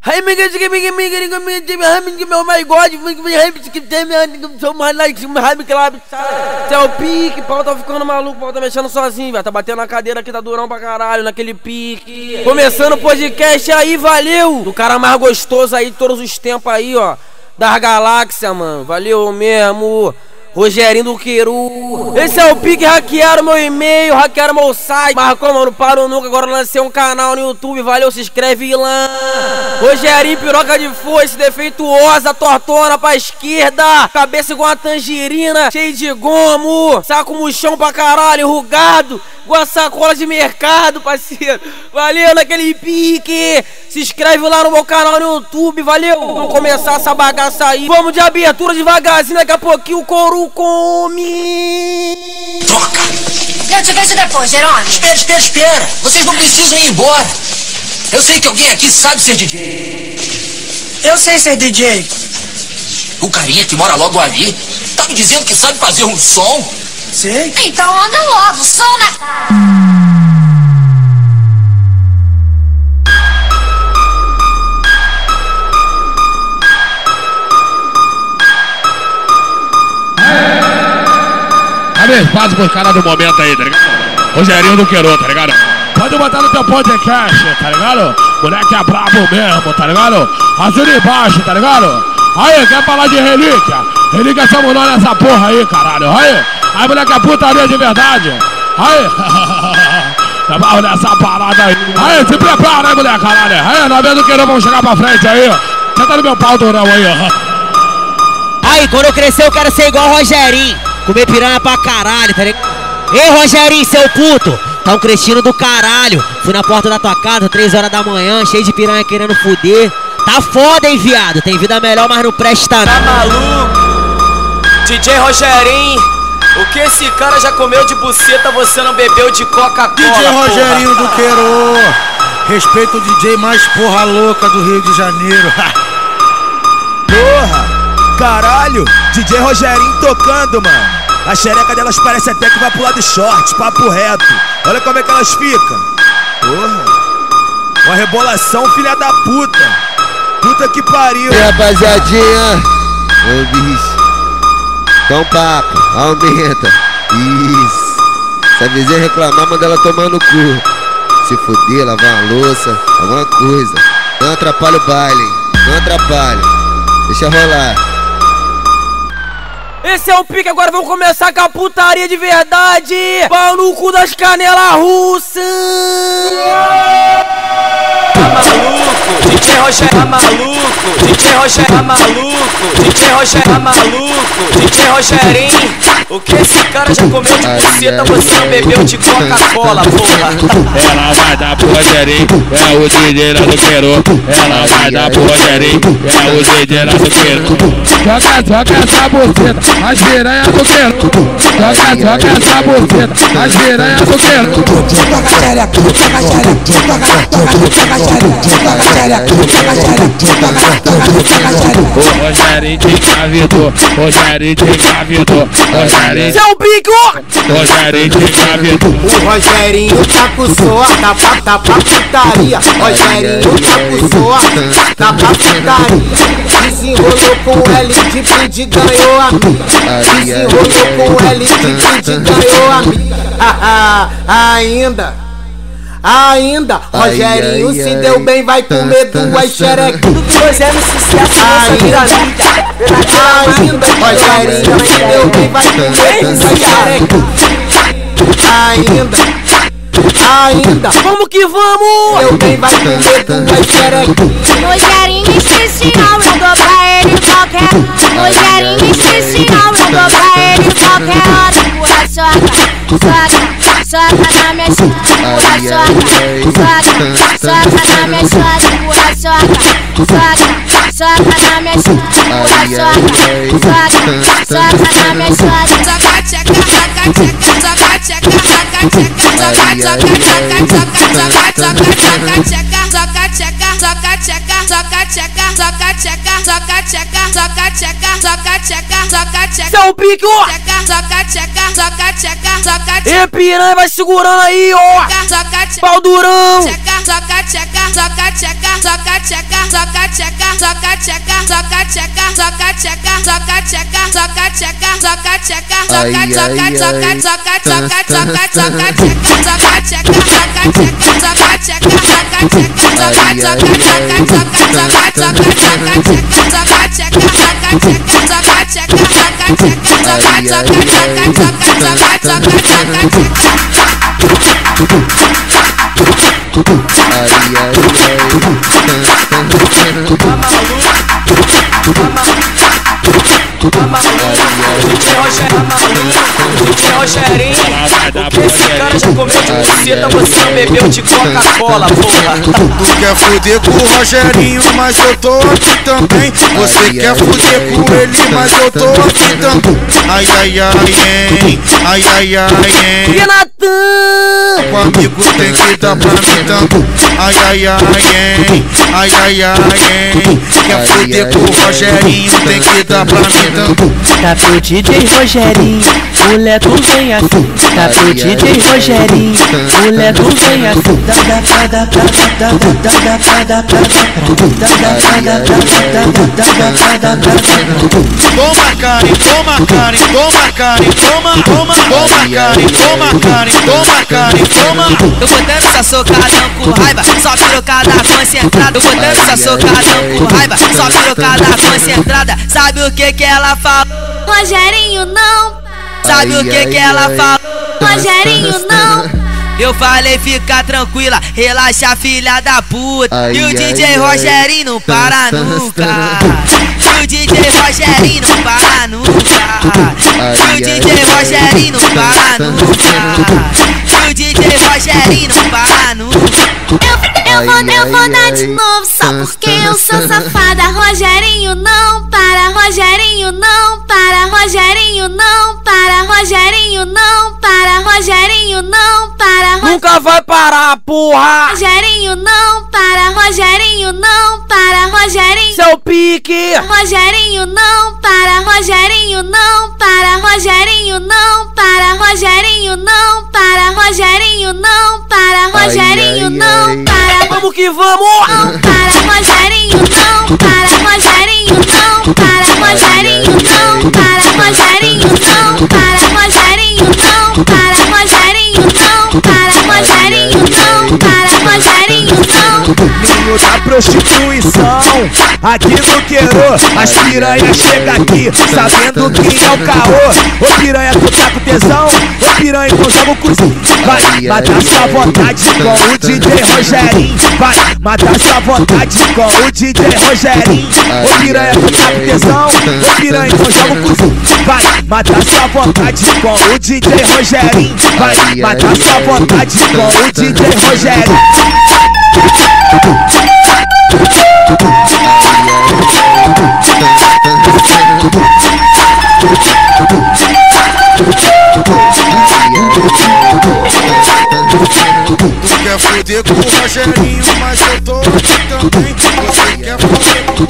Hey, oh my God, é o pique, o pau tá ficando maluco, o pau tá mexendo sozinho, velho. Tá batendo na cadeira aqui, tá durão pra caralho, naquele pique. Começando o podcast aí, valeu! Do cara mais gostoso aí de todos os tempos aí, ó. Das galáxias, mano. Valeu mesmo. Rogerinho do Queru. Esse é o pique, hackearam meu e-mail, hackearam meu site. Mas como não paro nunca, agora lancei um canal no YouTube, valeu, se inscreve lá. Rogerinho, piroca de foice, defeituosa, tortona pra esquerda. Cabeça igual uma tangerina, cheio de gomo. Saco murchão pra caralho, enrugado, igual a sacola de mercado, parceiro. Valeu naquele pique. Se inscreve lá no meu canal no YouTube, valeu. Vamos começar essa bagaça aí. Vamos de abertura devagarzinho, daqui a pouquinho o couro come. Troca! Eu te vejo depois, Jerônimo. Espera! Vocês não precisam ir embora. Eu sei que alguém aqui sabe ser DJ. Eu sei ser DJ. O carinha que mora logo ali tá me dizendo que sabe fazer um som. Sei. Então anda logo, som na cara. Abre espaço pros caras do momento aí, tá ligado? Rogerinho do Queru, tá ligado? Pode botar no teu podcast, tá ligado? Moleque é brabo mesmo, tá ligado? Assina embaixo, tá ligado? Aí, quer falar de relíquia? Relíquia somos nós nessa porra aí, caralho. Aí, moleque é putaria de verdade. Aí, vamos nessa parada aí. Aí, se prepara aí, moleque, caralho. Aí, nós vendo do Queru, vamos chegar pra frente aí. Senta no meu pau, Durão, aí, ó. Aí, quando eu crescer, eu quero ser igual o Rogerinho. Comer piranha pra caralho, tá ligado? Ei, Rogerinho, seu puto, tá um cretino do caralho. Fui na porta da tua casa, 3 horas da manhã, cheio de piranha querendo fuder. Tá foda, hein, viado? Tem vida melhor, mas não presta tá não. Tá maluco? DJ Rogerinho, o que esse cara já comeu de buceta, você não bebeu de Coca-Cola, DJ Rogerinho do Queru. Respeito o DJ mais porra louca do Rio de Janeiro. Porra! Caralho, DJ Rogerinho tocando, mano. A xereca delas parece até que vai pro lado short, papo reto. Olha como é que elas ficam. Porra, uma rebolação, filha da puta. Puta que pariu. E rapaziadinha, ô bicho, então papo, aumenta. Isso. Se a vizinha reclamar, manda ela tomar no cu. Se fuder, lavar uma louça, alguma coisa. Não atrapalha o baile, hein? Não atrapalha. Deixa rolar. Esse é o pique, agora vamos começar com a putaria de verdade. Pau no cu das canelas russas. Tá maluco? DJ Rogério tá maluco? DJ Rogério tá maluco? DJ Rogério tá maluco? DJ Rogerinho, o que esse cara já comeu de buceta, você não bebeu de Coca-Cola, porra? Ela vai dar pro Rogerinho, é o DJ lá do Queru. Ela vai dar pro Rogerinho, é o DJ lá do Queru. Joga essa buceta, as piranhas do Queru. Joga essa buceta, as piranhas do Queru. O Rogerinho te engravidou, Rogerinho te engravidou, Rogerinho. Esse é o pique, Rogerinho te engravidou. O Rogerinho tá com sorte, tá pra putaria. Rogerinho tá com sorte, tá pra putaria. Desenrolou com o L de Pindi, ganhou a minha. Desenrolou com o L de Pindi, ganhou a minha. Ainda, Rogerinho se deu bem, vai comer 2 xerecas. Fazendo sucesso ainda, Rogerinho se deu bem, vai comer 2 xerecas. Ainda, vamos que vamos! Deu bem, vai comer 2 xerecas. Rogerinho especial, eu dou pra ele qualquer. Rogerinho especial, eu dou pra ele qualquer hora. Empurra, soca na minha chota. Empurra, soca na minha chota. Empurra, soca na minha chota. Empurra, soca na minha chota. Soca, tcheca, soca, tcheca, soca, tcheca, soca, tcheca, soca, Esse é o pique, ó! E piranha vai segurando aí, ó! Pau durão! soca, tcheca, soca, tcheca, soca, tcheca, soca, tcheca, soca tcheca, soca tcheca, soca tcheca, soca tcheca, soca tcheca, soca soca soca soca soca soca soca tcheca, soca tcheca, soca tcheca, soca tcheca, soca tcheca, soca soca soca soca soca soca soca tcheca, soca tcheca, soca tcheca, soca tcheca, soca tcheca, soca soca soca soca soca soca tcheca. DJ Rogerinho, esse cara já comeu de buceta, você não bebeu de Coca-Cola, porra. Tu quer fuder com o Rogerinho, mas eu tô aqui também. Você quer fuder com ele, mas eu tô aqui também. Ai, ai, ai, hein. Ai, ai, ai, hein. O amigo tem que dar pra mim também. Ai, ai, ai, hein. Ai, ai, ai, hein. Quer fuder com o Rogerinho, tem que dar pra mim também. Tá pro DJ Rogerinho, mulher tu vem assim. Tá pro DJ Rogerinho, mulher tu vem assim. Toma Karen, toma Karen, toma Karen, toma, toma, toma Karen, toma Karen, toma Karen, toma. Tô botando essa socadão com raiva, só pirocada concentrada. Tô botando essa socadão com raiva, só pirocada concentrada. Sabe o que que ela fala? Rogerinho não. Sabe o que que ela fala? Rogerinho não. Eu falei fica tranquila, relaxa filha da puta. E o DJ Rogerinho não para nunca. E o DJ Rogerinho não para nunca. E o DJ Rogerinho não para nunca. E o DJ Rogerinho não para nunca. Eu vou dar de novo só porque eu sou safada. Rogerinho não para, Rogerinho não para, Rogerinho não para, Rogerinho não para, Rogerinho não para. Nunca vai parar, porra! Rogerinho não para, Rogerinho não para, Rogerinho. Seu pique! Rogerinho não para, Rogerinho não para, Rogerinho não para, Rogerinho não para, Rogerinho não para, Rogerinho não para. Vamos que vamos! Não para, Rogerinho não para, Rogerinho não para, Rogerinho não para, Rogerinho não para, Rogerinho não para, Rogerinho não para, Rogerinho não para, Rogerinho não. Menino da prostituição, aqui no Queiro, as piranhas chegam aqui, sabendo quem é o caô. Ô piranha, tu tá com tesão? Ô piranha, então joga o cozinho. Vai matar sua vontade com o DJ Rogerinho. Vai matar sua vontade com o DJ Rogerinho. Ô piranha, tu tá com tesão? Ô piranha, então joga o cozinho. Vai matar sua vontade com o DJ Rogerinho. Vai matar sua vontade com o DJ Rogerinho. Tu quer fuder com o Rogerinho, mas eu tô aqui também. Você quer fuder com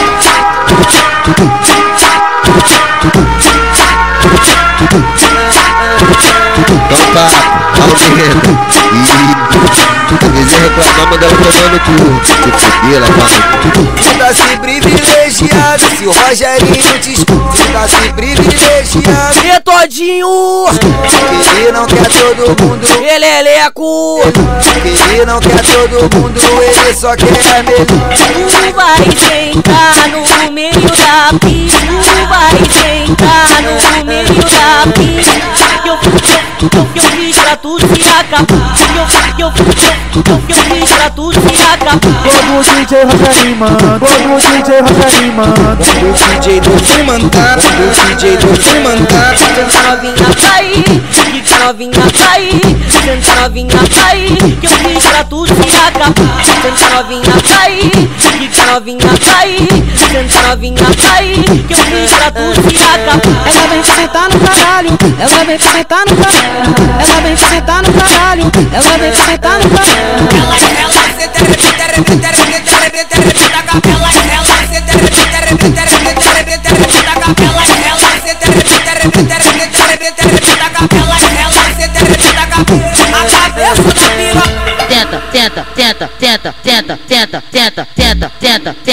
Topa, aumenta. Às vezes reclamar, manda ela tomar no cu. Se fuder, ela fala. Você tá se privilegiado, se o Rogerinho te escuta. Você tá se privilegiado. E todinho! Ele não quer todo mundo. Ele é leco! Ele não quer todo mundo, ele só quer melhor. Tu vai sentar no meio da pista. Tu vai sentar no meio da pista. Eu fiz pra tu se acabar. Eu fiz pra tu se acabar. Todo DJ Rogerinho manda, todo DJ Rogerinho manda. O DJ do fui mandar, o DJ do fui mandar. Senta novinha pra ir, fica novinha pra ir. Senta novinha pra ir, que eu fiz pra tu se acabar. Senta novinha pra ir, fica novinha pra ir. Senta novinha pra ir, que eu fiz pra tu se acabar. Ela vem sentar no caralho, ela vem sentar no caralho. Ela vem sentar no caralho, ela vem sentar no caralho. Ela senta, repita, repita, repita, repita, repita a capela. Ela senta, repita, repita, repita, repita, repita a capela. Ela senta, repita, repita, repita, repita, repita a capela. Ela senta, repita a capela. A cabeça da piroca. Tenta, tenta, tenta, tenta, tenta, tenta, tenta, tenta, tenta, tenta.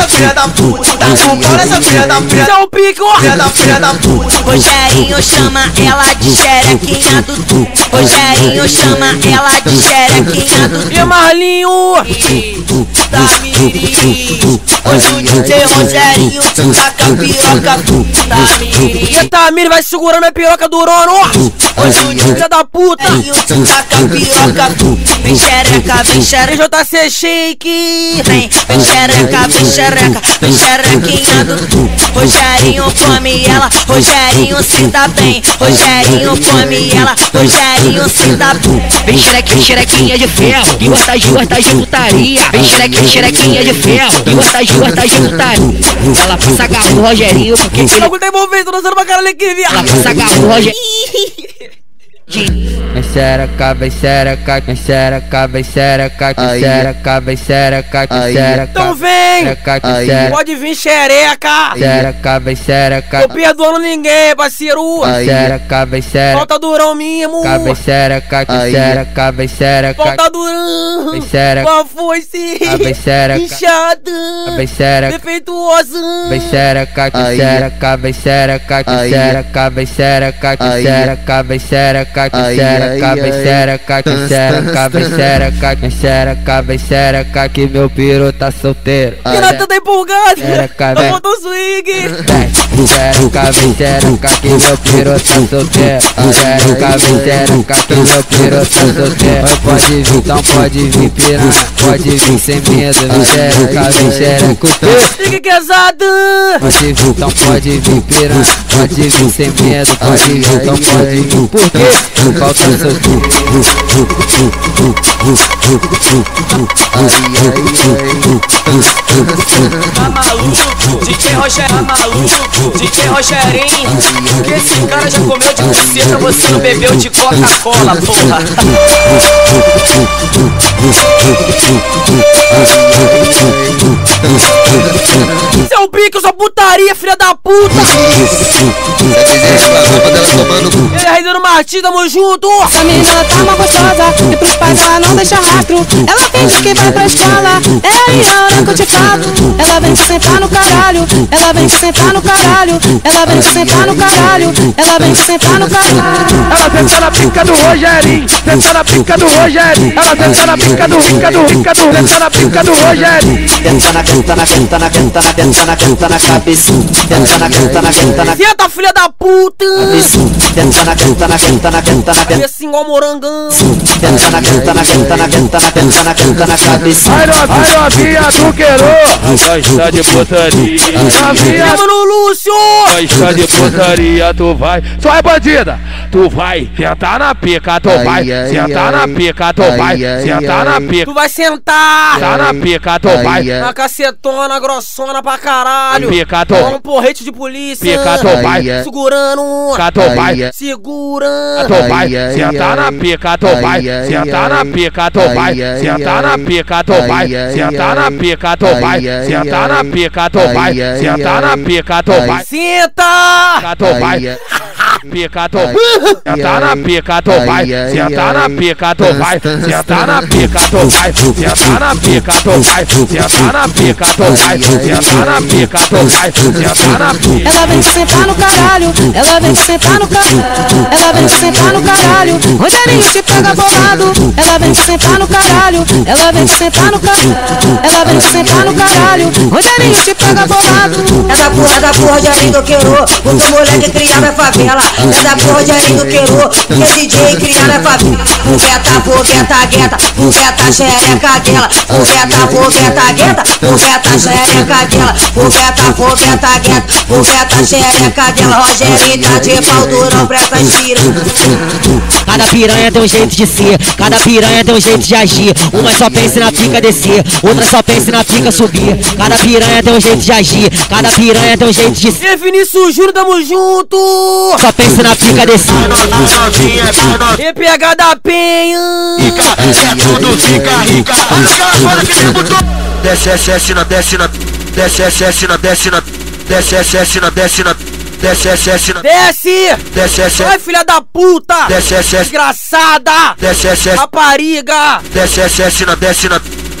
nessa filha da puta. Dá com pau nessa filha da puta. Seu pique, ó. Filha da puta. Rogerinho chama ela de xerequinha do tu. Rogerinho chama ela de xerequinha do tu. E Marlinho da Miri. Hoje o DJ Rogerinho te taca a piroca da Miri. E Tamiri vai segurando a piroca do Rono, ó. Hoje o filha da puta te taca a piroca. Vem xereca, vem xereca. JC Shake. Vem xereca, vem xereca. Vem xerequinha do tu. Rogerinho come ela. Rogerinho se dá bem. Rogerinho come ela. Rogerinho se dá bem. Vem xerequinha, xerequinha de ferro, que gosta de putaria. Vem xerequinha, xerequinha de ferro, que gosta de putaria. Ela passa agarro no Rogerinho, porque ele... Não tá envolvido, dançando pra caralho aqui, viado. Ela passa agarro no Rogerinho. Vem xereca, vem xereca, vem xereca, vem xereca, vem xereca, vem xereca, vem xereca. Então vem! Pode vir xereca! Xereca, vem xereca. Tô perdoando ninguém, parceiro! Xereca, vem xereca. Falta Durão mesmo! Vem xereca, vem xereca, vem xereca. Falta Durão! Vem xereca. Qual foi sim? Vem xereca. Inchada! Vem xereca. Defeituosa! Vem xereca, vem xereca, vem xereca, vem xereca, vem xereca, vem xereca, vem xereca. Xereca, vem xereca, vem xereca, vem xereca, vem xereca, vem xereca, que meu piro tá solteiro. Pirata tá empolgado, xereca, tá faltando swing. Xereca, vem xereca, que meu piro tá solteiro. Xereca, vem xereca, que meu piro tá solteiro. Pode vir, então pode vir piranha, pode vir sem medo. Vem xereca, vem xereca, fique casada. Pode vir, então pode vir piranha, pode vir sem medo. Pode vir, então pode vir, por quê? Falta seu cu. Tá maluco? DJ Rogerinho, tá maluco? DJ Rogerinho, que esse cara já comeu de buceta, você não bebeu de Coca-Cola, porra. Seu pique, sua putaria, filha da puta! Ele é Reidano Martins, tamo junto! Essa menina tá uma gostosa, e pros pais ela não deixa rastro. Ela finge que vai pra escola, é Rihanna que eu te falo. Ela vem te sentar no caralho, ela vem te sentar no caralho. Ela vem te sentar no caralho, ela vem te sentar no caralho. Ela senta na pica do Rogerinho, senta na pica do Rogerinho. Ela senta na pica do, senta na pica do Rogerinho. Tenta na cabeça, tenta na senta, filha da puta! Tenta na assim igual morangão. Tenta na cabeça. Vai novinha do queiro, gosta de putaria. Novinha no Lúcio, gosta de putaria, tu vai. Só é bandida, tu vai sentar na pica, tu vai sentar na pica, tu vai sentar na pica. Tu vai sentar, sentar na pica, tu vai. Na cacetona, grossona pra caralho. Pica, tu um porrete de polícia. Pica, tu vai. Segurando, tu vai. Segurando, tu vai. Sentar na pica, tu vai. Sentar na pica, tu vai. Sentar na pica, tu vai. Sentar na pica, tu vai. Sentar na pica, tu vai. Sentar na pica, tu vai. Senta, tu vai. Pica, tu sentar na pica, tu vai. Sentar na pica, tu vai. Sentar na pica, tu vai. Sentar na pica, tu vai. Sentar na pica, tu vai. Sentar na pica, tu vai. Sentar na pica. Ela vem te sentar no caralho, ela vem te sentar no caralho. Ela vem te sentar no caralho, Rogerinho te pega bolado. Ela vem te sentar no caralho, ela vem te sentar no caralho. Ela vem te sentar no caralho, Rogerinho te pega bolado. Essa porra da porra Rogerinho do Queiro, o teu moleque criar na favela. Essa porra Rogerinho do Queiro, que é DJ criar na favela. Fogueta, gueta, fogueta, xereca dela. Fogueta, gueta, fogueta, xereca dela. Fogueta, gueta, fogueta, xereca dela. Rogerinho tá de pau durão pra essas piranhas. Cada piranha tem um jeito de ser, cada piranha tem um jeito de agir. Uma só pensa na pica descer, outra só pensa na pica subir. Cada piranha tem um jeito de agir, cada piranha tem um jeito de ser. E Vinícius Júnior, tamo junto! Só pensa na pica descer. E PH da Penha! É tudo fica rica. Olha que debutou. Desce na, desce na, desce na, desce na, desce na, desce na. Desce! Desce! Vai, filha da puta! Desce! Desgraçada! Desce! Rapariga! Desce na, desce na,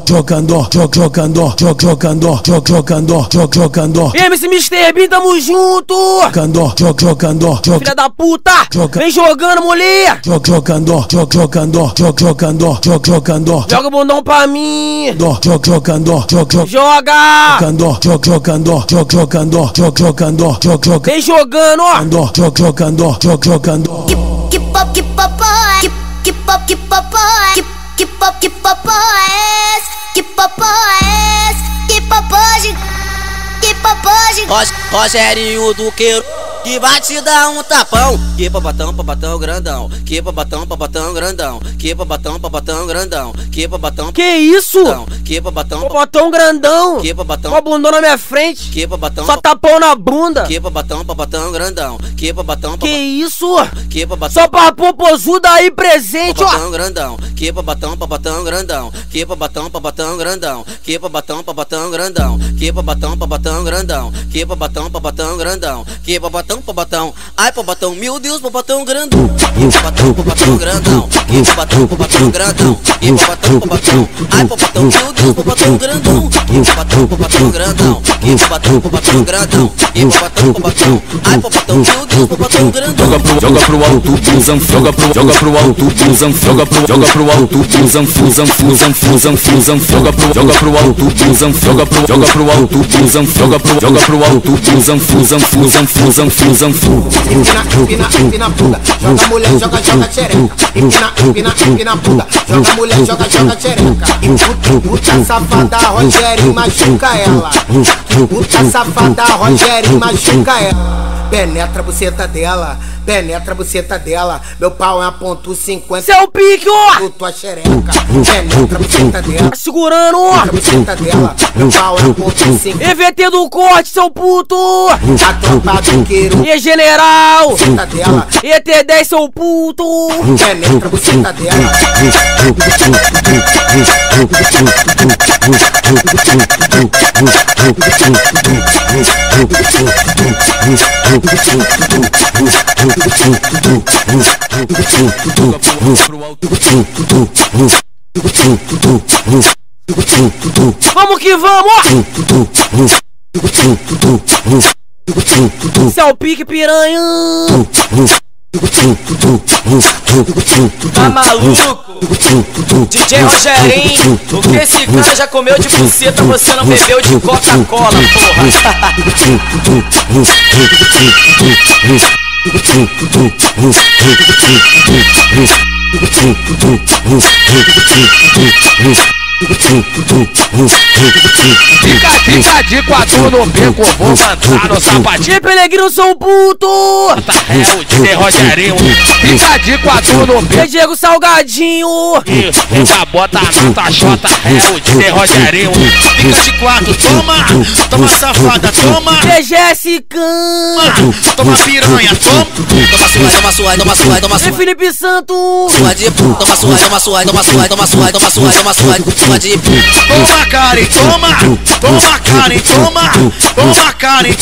MC Mr. Bean, tamo junto. Filha da puta, vem jogando, mulher. Joga o bundão pra mim. Joga. Vem jogando, ó. Rogerinho do Queiro que vai te dar um tapão. Que pabatão grandão. Que pabatão grandão. Que pabatão grandão. Que pabatão. Que isso? Que pabatão grandão. Que pabatão. Ó, bundão na minha frente. Que pabatão. Só tapão na bunda. Que pabatão grandão. Que pabatão. Que isso? Que pabatão. Só pra popozuda aí presente, ó. Grandão. Que pabatão grandão. Que pabatão grandão. Que pabatão grandão. Que pabatão grandão. Que pabatão grandão. Que pabatão. Ai, pabatão, meu Deus, pabatão grandão. Que pabatão grandão. Que pabatão grandão. Que pabatão. Ai, pabatão, meu Deus, pabatão grandão. Que pabatão grandão. Que pabatão grandão. Que pabatão. Ai, pabatão, meu Deus, pabatão grandão. Joga pro alto, busão, joga pro alto, busão, joga pro alto, busão, fusão, joga pro alto, busão, joga pro alto, busão, joga pro alto, busão, fusão. Empina bunda, joga mulher, joga xereca. Empina bunda, joga mulher, joga xereca. Puta safada, Rogerinho machuca ela. Puta safada, Rogerinho machuca ela. Penetra a buceta dela, meu pau é 1.50. Seu pique, ó! Tua xereca, penetra a buceta dela. Tá segurando, ó! A buceta dela, meu pau é 1.50. EVT do corte, seu puto! A tropa do Queiro. E general! Buceta dela. ET10, seu puto! Penetra a buceta dela. Vamos que vamos! Seu pique piranha! Tá maluco? DJ Rogerinho, o que esse cara já comeu de buceta, você não bebeu de Coca-Cola, porra. Fica de quatro no bico, vou mandar no sapatinho. Pelegrino, sou puto! É o DJ Rogerinho. Fica de quatro no bico. Diego Salgadinho. Essa bota na tua chota. É o DJ Rogerinho. Fica de quatro, toma safada, toma. TGS Can. Toma piranha, toma Toma E Felipe Santos. Toma Karen, toma Karen,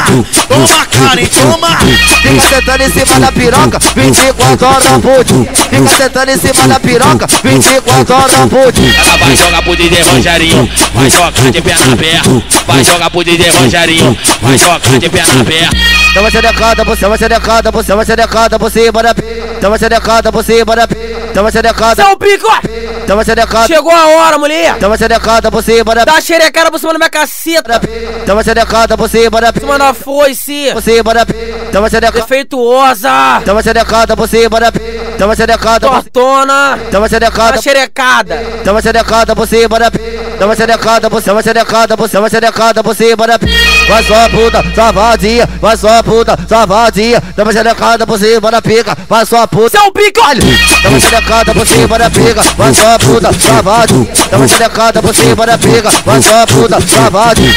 toma. Fica sentando em cima da piroca, 24 horas por dia. Fica sentando em cima da piroca, 24 horas por dia. Ela vai jogar pro DJ Rogerinho, vai jogar de perna aberta. Vai jogar pro DJ Rogerinho, vai jogar de perna aberta. Então você decada, você decada por cima da piroca. Então você decada por cima da piroca. Então você decada. Seu pico! Então você decada. Chegou a hora, mulher! Então você decada por cima da piroca. Dá xerecada por cima da minha caceta! Então você decada por cima da piroca. Cima da foice! Por cima da piroca. Então você decada. Defeituosa! Então você decada por cima da piroca. Então você decada. Tortona! Então você decada. Dá xerecada! Então você decada por cima da piroca. Então você decada por cima, você decada por cima da piroca. Vai sua puta, safadinha, vai sua puta, safadinha. Então você decada por cima da pica, vai sua puta. Seu pico! Então você decada por cima da pica, vai sua puta, safadinha. Então você decada por cima da pica, vai sua puta, safadinha.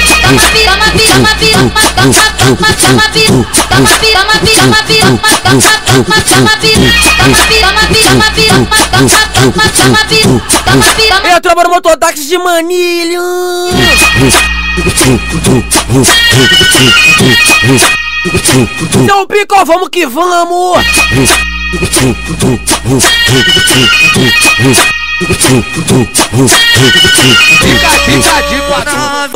Eu trabalho no mototáxi de Manilha. Seu pique, ó, vamos que vamos. Fica de quatro.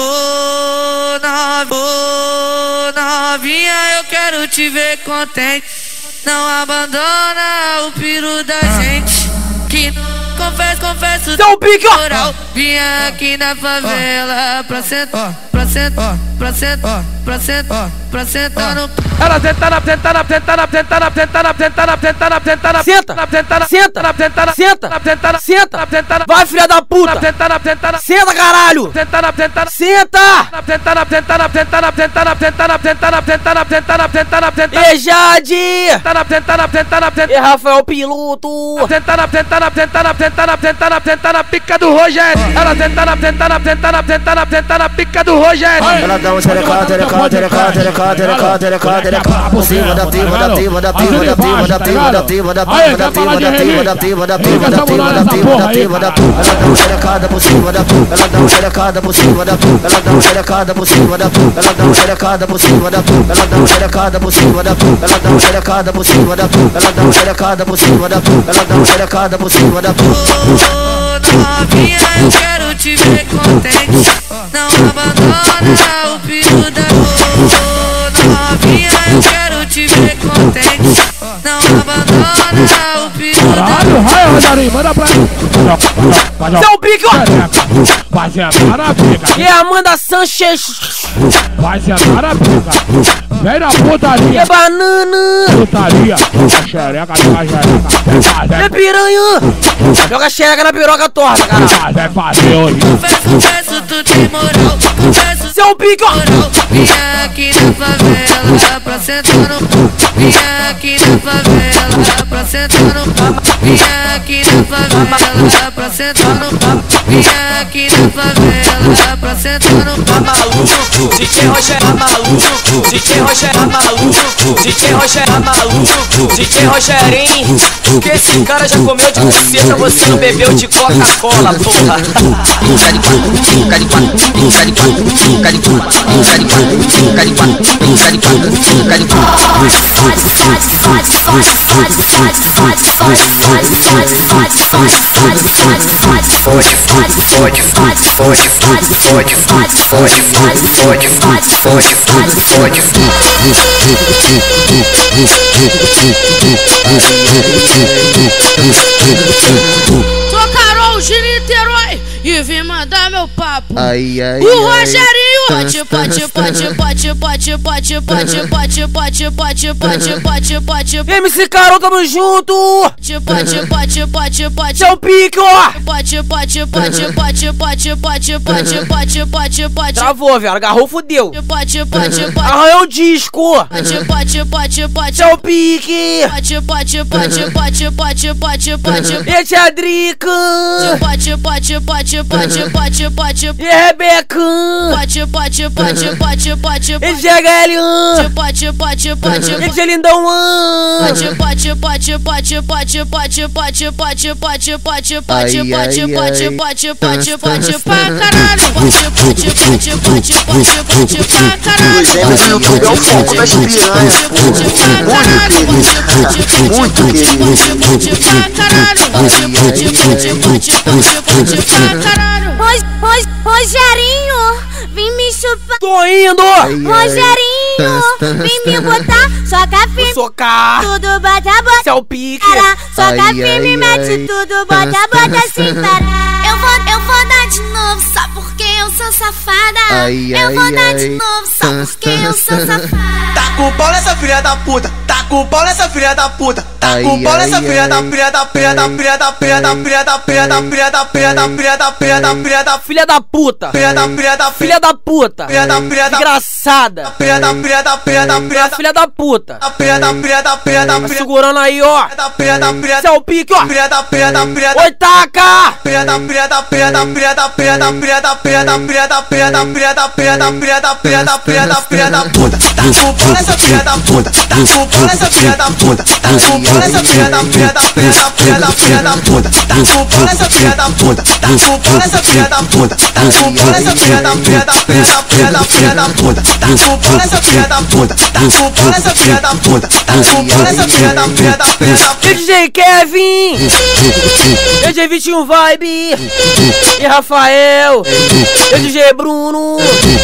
Novinha, eu quero te ver contente. Não abandona o piru da gente. Que confesso seu pique, moral. Vinha aqui na favela pra sentar, pra sentar, pra sentar, pra sentar, pra sentar no. Ela senta na senta na senta na senta na senta na senta na senta na senta na senta na senta na senta na senta na senta na senta na senta na senta na vai filha da puta senta na senta na senta caralho senta na senta na senta na senta na senta na senta na senta na senta na senta na senta na senta na senta na senta e Jade senta na senta na senta na senta e Rafael Piloto senta na senta na senta na senta na senta na senta na pica do Rogério ela senta na senta na senta na senta na senta na pica do Rogério ela dá um tereca tereca tereca tereca tereca tereca por cima da tiva da tiva da tiva da tiva da tiva da tiva da tiva da tiva da tiva da tiva da tiva da tiva da tiva da tiva da ela dá um terecada por cima da ela dá um terecada por cima da ela dá um terecada por cima da ela dá um terecada por cima da ela dá um terecada por cima da ela dá um terecada por cima da ela dá um terecada por cima da ela dá um terecada por cima da novinha, eu quero te ver contente. Não abandona o piru da novinha, eu quero te ver contente. Não abandona o piru da caralho, raio, Rosarinho, manda pra mim. Seu pique, ó. Vai sentar na pica. E a Amanda Sanchez. Vai sentar na pica. Vem na putaria. É banana. Putaria. A xereca de uma xereca. É piranha. Joga xereca na piroca torta, cara. Vai fazer hoje. Confesso, tu tem moral. Confesso, seu pique, ó. Vinha aqui na favela pra sentar no. Vinha aqui na favela pra sentar no. Vinha aqui na favela pra sentar no. Vinha aqui na favela pra sentar no. Tá maluco, DJ Rogério tá maluco, DJ Rogério tá maluco, DJ Rogério tá maluco, DJ Rogerinho. Que esse cara já comeu de buceta, você não bebeu de Coca-Cola, porra. Sou Carol de Niterói e vim mandar meu papo. Ai, ai, o ai. Rogerinho pote, pote, pote, pote, pote, pote, pote, pote, pote, pote, pote, pote, pote. MC Carol, tamo junto. Pote, pote, pote, pote. Seu pique, ó. Pote, pote, pote, pote, pote, pote, pote, pote, pote, pote. Travou, velho. Agarrou, fudeu. Pote, pote, pote. Arranhou o disco. Pote, pote, pote, pote. Seu pique. Pote, pote, pote, pote, pote, pote, pote. E tia Drica. Pote, pote, pote, pote, pote, pote. E Rebeca. Pote, pote, pote, pote, pote. E GHL. Pote, pote, pote. E tia Lindão. Pote, pote, pote, pote, pote, pote, pote, pote, pote, pote, pote, pote, pote, pote, pote, pote, pra caralho. Pote, pote, pote, pote, pote, pote, pra caralho. É o foco das piranhas. Muito querido. Pote, pra caralho. Pote, pote, pote, pote, pote, pra caralho. Rogerinho, vem me chupar. Tô indo. Rogerinho, vem me botar. Soca firme. Socar. Tudo bota, bota. Seu pique. Soca firme, mete tudo, bota, bota sem parar. Eu vou dar de novo, só porque eu sou safada. Eu vou dar de novo, só porque eu sou safada. Tá com o pau nessa filha da puta, tá com o pau nessa filha da puta, tá com o pau nessa filha da filha da filha da filha da filha da filha da filha da filha da filha da filha da filha da filha da filha da puta, filha da filha da filha da puta, filha da filha da engraçada, filha da filha da filha da filha da filha da puta, filha da filha da filha da filha segurando aí, ó, da filha da filha seu pique, ó, filha da filha da filha oi taca, filha da filha DJ Kevin, DJ 21 Vibe e Rafael, e DJ Bruno.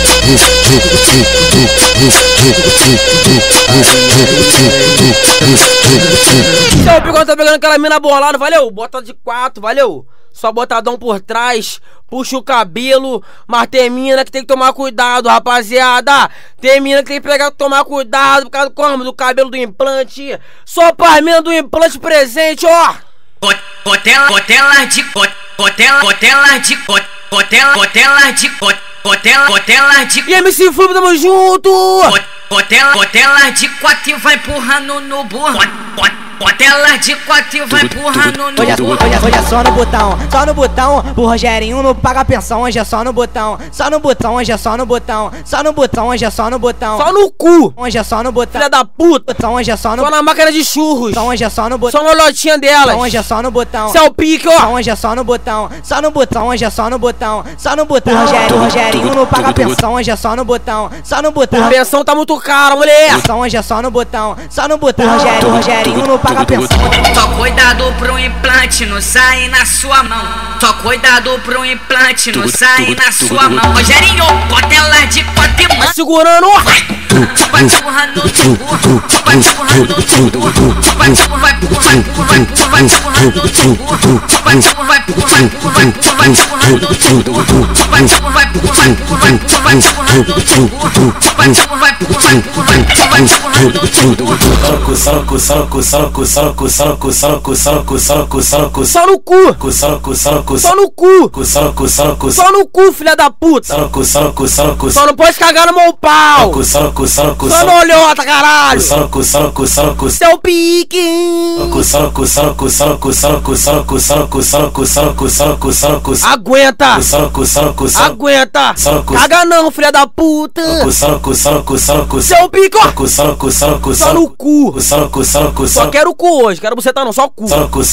Seu Picão tá pegando aquela mina bolada, valeu? Bota de 4, valeu? Só botadão por trás, puxa o cabelo. Mas tem mina que tem que tomar cuidado, rapaziada. Tem mina que tem que pegar, tomar cuidado por causa do cabelo do implante. Só pra mina do implante presente, ó. Cotelas de e MC Flup, tamo junto. Cotelas de 4 e vai empurrando no burro. Cotelas de 4 e vai empurrando no burro. Hoje é só no botão, pro Rogerinho não paga pensão. Hoje é só no botão, hoje é só no botão, hoje é só no botão. Só no cu, hoje é só no botão. Filha da puta, hoje é só no. Só na máquina de churros, hoje é só no botão. Só na lotinha delas, hoje é só no botão. Céu pique, ó. Hoje é só no botão, hoje é só no botão, Rogerinho não paga pensão. Hoje é só no botão, A pensão tá muito cara, mulher. Hoje é só no botão, Rogerinho não paga pensão. Só cuidado pro implante não sair na sua mão. Só cuidado pro implante não sair na sua mão. Rogerinho, cotela de 4 e mão. Segurando, vai empurrando no burro. Vai empurrando no burro. Vai empurrando no burro. Vai empurrando no burro. Vai só no cu, só no cu, só no cu, filha da puta. Só não pode cagar no meu pau. Só no olhota, caralho. Seu pique. Aguenta. Aguenta. Caga não, filha da puta. Seu pico. Só no cu. Só quero o cu hoje, quero bucetar não, só cu.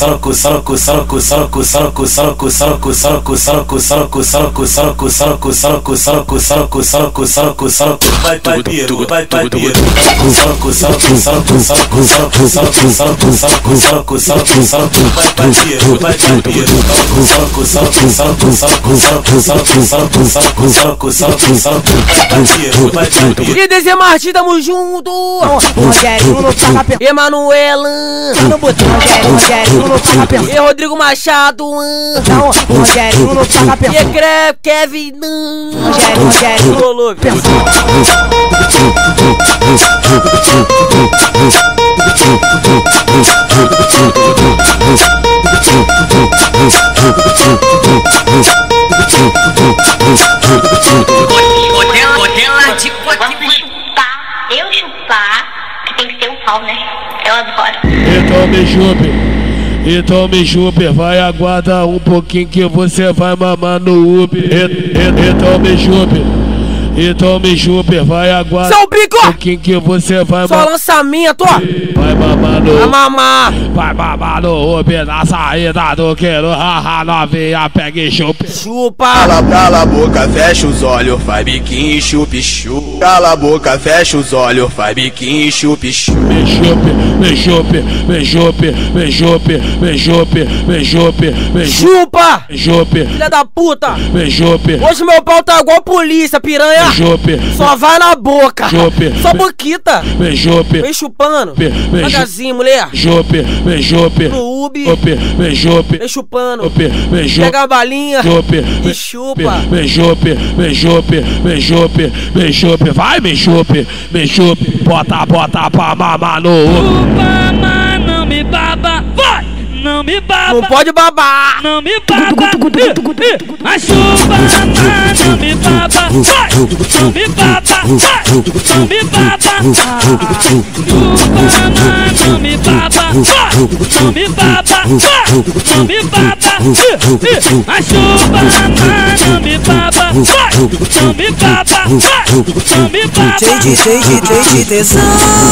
E Dezê Martins, tamo junto. Emanuela e Rodrigo Machado. E Kevin. Eu chupar, que tem que ter um pau, né? Eu adoro. Então me chupe, vai aguardar um pouquinho que você vai mamar no Uber. Então me chupe, vai aguardar Seu bico! um pouquinho que você vai mamar. Só lançamento, ó. Vai mamar no Vai mamar. Vai mamar no Uber na saída do queiro. Haha, novinha, pega e chupe. Chupa. Cala a boca, fecha os olhos, faz biquinho e chupe, chupa. Cala a boca, fecha os olhos, faz biquinho e chupe, chupa. Me chupe. Chupa. Chupe. Filha da puta. Me chupe. Hoje meu pau tá igual polícia, piranha. Só vai na boca. Só boquita. Me chupe. Vem chupando. Magazinho, mulher. Me chupe. No Ubi. Me chupe. Vem chupando. Me chupe. Pega a balinha. Me chupa. Me chupe. Vai, me chupe. Bota pra mamar no Ubi. Chupa, mas não me baba. Vai! Não não me baba. Não pode babar. Não me baba. A chuva não me baba. Não me baba. Não me baba. Não me baba. Não me baba. Não me baba. A chuva não me baba. Não me baba. Não me baba. Cheio de tesão,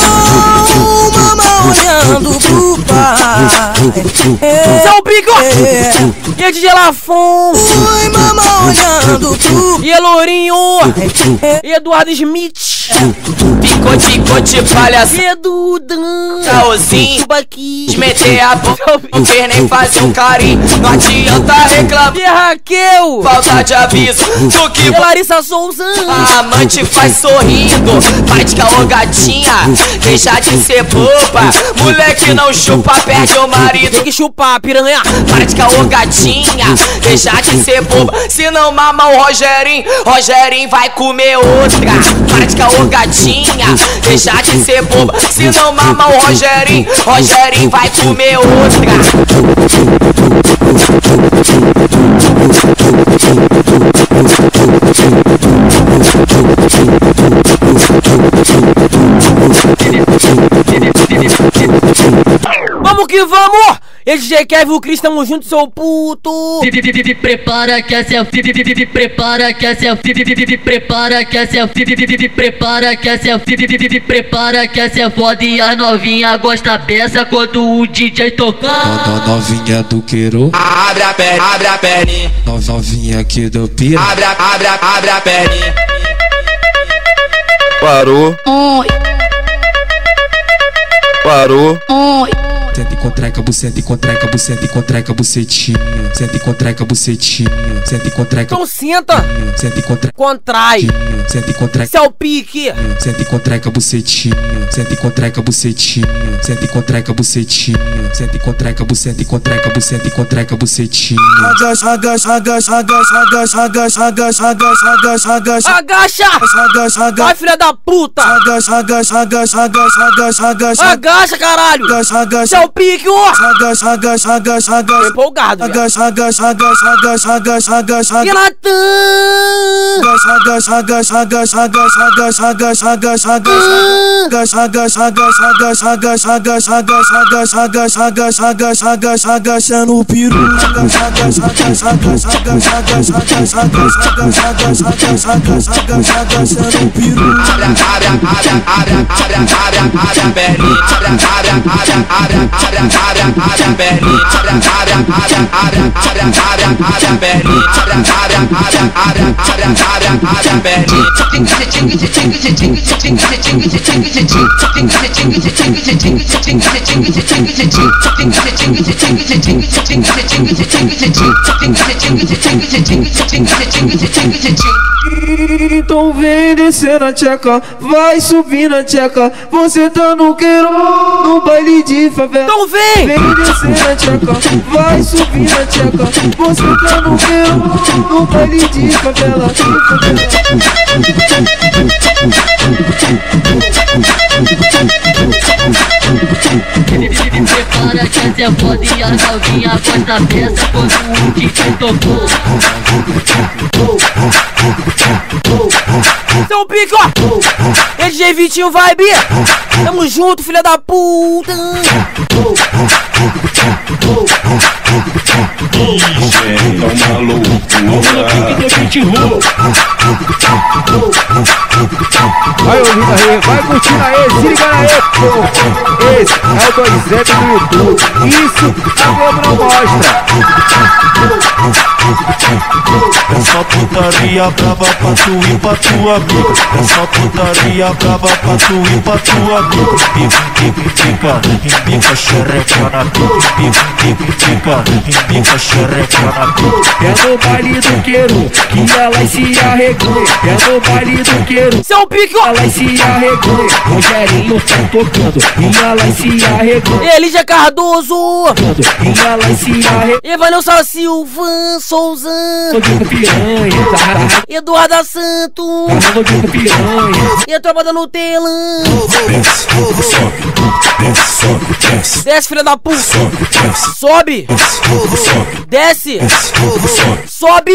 mama olhando pro pai. São Pico! E a DJ Lafon! Oi, mama olhando pro e a Lourinho! E Eduardo Smith! Picote, palhaço. Edu Dan! Caozinho. Meter a boca, não quer nem fazer um carinho. Não adianta reclamar. E a Raquel! Falta de aviso do que e a Larissa Souza! A amante faz sorrindo. Vai de caô, gatinha. Deixa de ser boba. Moleque não chupa, perde o marido. Tem que chupar, piranha. Para de caô, gatinha. Deixa de ser boba. Se não mama o Rogerinho, Rogerinho vai comer outra. Para de caô, gatinha. Deixa de ser boba. Se não mama o Rogerinho, Rogerinho vai comer outra. Vamos que vamos! Esse DJ Kevin e o Cris, tamo junto, seu puto! Prepara que essa é prepara que essa é prepara que essa é prepara que essa é prepara que essa é foda e a novinha gosta peça quando o DJ tocar. Novinha do Queiro, abre a perninha. Novinha aqui do Pira, abre a perninha. Parou. Oi. Parou. Oi. Senta e contraica, buceta e contraica, buceta e contraica, bucetinha. Senta e contraica, bucetinha. Senta e contraica. Então senta. Senta e contraica. Contrai. Senta e contraica. Esse é o pique. Senta e contraica, bucetinha. Senta e contraica, bucetinha. Senta e contraica, bucetinha. Senta e contraica, buceta e contraica, buceta e contraica, bucetinha. Agacha, agacha, agacha, agacha, agacha, agacha, agacha, agacha, agacha, agacha. Agacha. Vai, filha da puta. Agacha, agacha, agacha, agacha, agacha, agacha. Agacha, caralho. Agacha, agacha. Esse é o pique, ó. Agacha, agacha, agacha, agacha. Tô empolgado, agacha, agacha, agacha, agacha, agacha, agacha. E Natan. Agacha, agacha, agacha, agacha, agacha, agacha, agacha, agacha. Agacha, agacha, agacha, agacha, agacha, agacha, agacha, agacha, agacha, agacha, agacha, agacha no peru. Agacha, agacha, agacha, agacha, agacha, agacha, agacha, agacha, agacha, agacha, agacha, agacha, agacha no peru. Abre a perninha. Então vem descer na tcheca, vai subir na tcheca. Você tá no Queiro, no baile de favela. Então vem! Vem descer na tcheca, vai subir na tcheca. Você tá no Queiro, no baile de favela. Prepara que essa é foda e a novinha gosta peça quando o DJ tocou. Então pique, ó. DJ Vitinho Vibe. Tamo junto, filha da puta. Tá maluco, vai ouvindo aí, vai curtindo aí, se liga aí, pô. Esse é o 2 do YouTube. Isso a Globo não mostra. É só putaria brava pra tu e pra tua amiga. É só putaria brava pra tu e pra tua amiga. Pica, pica, pica, xereca na pica, pica, pica, Embica a xereca na pica. É no baile do queiro que elas se arregam. É no baile do queiro. Seu pique, ó. Elas se arregam. Rogerinho tá tocando e elas se arregam. Elídia Cardoso. E elas se arregam. Evanilson Silva Souza. Piranha. Eduarda Santos. E a tropa da Nutella. Desce, filha da puta. Sobe. Desce. Sobe.